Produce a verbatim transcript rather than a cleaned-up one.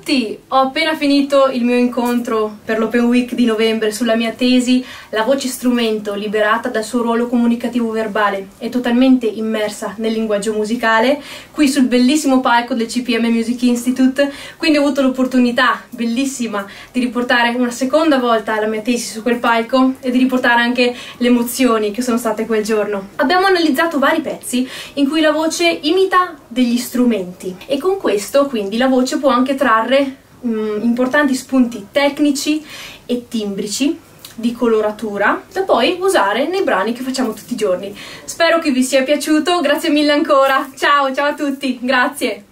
tutti! Ho appena finito il mio incontro per l'Open Week di novembre sulla mia tesi La voce strumento, liberata dal suo ruolo comunicativo verbale e totalmente immersa nel linguaggio musicale, qui sul bellissimo palco del C P M Music Institute. Quindi ho avuto l'opportunità bellissima di riportare una seconda volta la mia tesi su quel palco e di riportare anche le emozioni che sono state quel giorno. Abbiamo analizzato vari pezzi in cui la voce imita degli strumenti e con questo quindi la voce può anche trarre um, importanti spunti tecnici e timbrici di coloratura da poi usare nei brani che facciamo tutti i giorni. Spero che vi sia piaciuto, grazie mille ancora, ciao ciao a tutti, grazie!